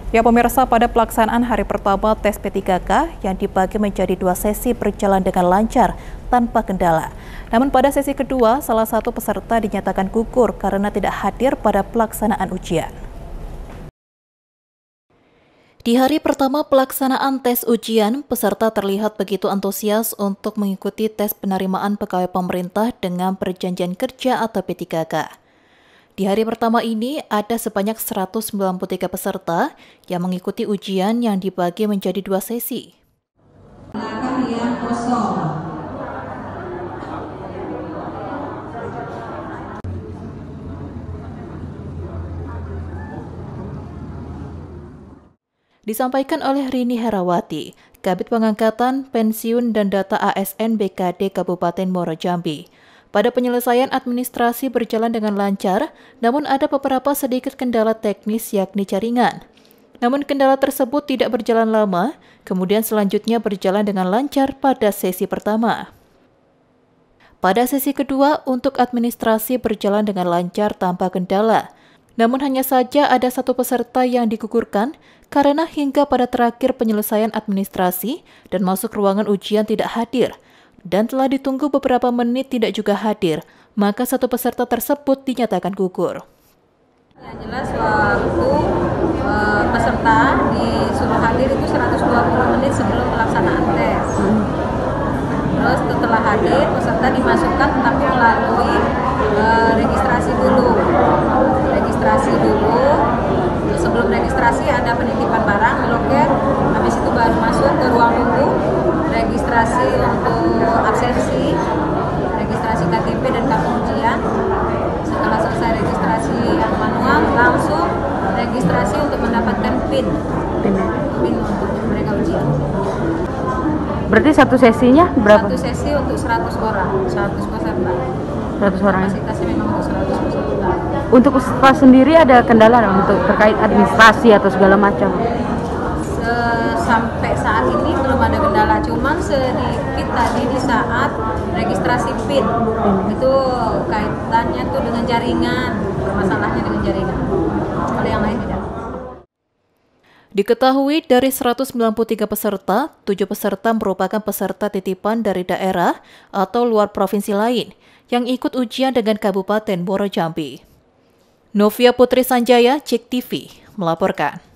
Ya pemirsa, pada pelaksanaan hari pertama tes P3K yang dibagi menjadi 2 sesi berjalan dengan lancar tanpa kendala. Namun pada sesi kedua, salah satu peserta dinyatakan gugur karena tidak hadir pada pelaksanaan ujian. Di hari pertama pelaksanaan tes ujian, peserta terlihat begitu antusias untuk mengikuti tes penerimaan pegawai pemerintah dengan perjanjian kerja atau P3K. Di hari pertama ini, ada sebanyak 193 peserta yang mengikuti ujian yang dibagi menjadi 2 sesi. Belakang yang kosong. Disampaikan oleh Rini Herawati, Kabid Pengangkatan, Pensiun, dan Data ASN BKD Kabupaten Muaro Jambi. Pada penyelesaian administrasi berjalan dengan lancar, namun ada beberapa sedikit kendala teknis yakni jaringan. Namun kendala tersebut tidak berjalan lama, kemudian selanjutnya berjalan dengan lancar pada sesi pertama. Pada sesi kedua, untuk administrasi berjalan dengan lancar tanpa kendala. Namun hanya saja ada satu peserta yang digugurkan karena hingga pada terakhir penyelesaian administrasi dan masuk ruangan ujian tidak hadir, dan telah ditunggu beberapa menit tidak juga hadir, maka satu peserta tersebut dinyatakan gugur. Yang jelas waktu peserta disuruh hadir itu 120 menit sebelum pelaksanaan tes. Terus setelah hadir, peserta dimasukkan tapi melalui registrasi dulu. Sebelum registrasi ada penitipan barang di loker, habis itu baru masuk ke ruang tunggu, registrasi untuk absensi, registrasi KTP dan kartu ujian. Setelah selesai registrasi yang manual, langsung registrasi untuk mendapatkan PIN untuk mereka ujian. Berarti satu sesinya berapa? Satu sesi untuk 100 orang, 100 peserta. 100 orang. Kapasitasnya memang untuk 100 peserta. Untuk peserta sendiri ada kendala untuk terkait administrasi atau segala macam? Sampai saat ini belum ada kendala, cuman sedikit tadi di saat registrasi PIN itu kaitannya tuh dengan jaringan, masalahnya dengan jaringan. Kalau yang lain tidak. Diketahui dari 193 peserta, 7 peserta merupakan peserta titipan dari daerah atau luar provinsi lain yang ikut ujian dengan Kabupaten Muaro Jambi. Novia Putri Sanjaya, CIK TV, melaporkan.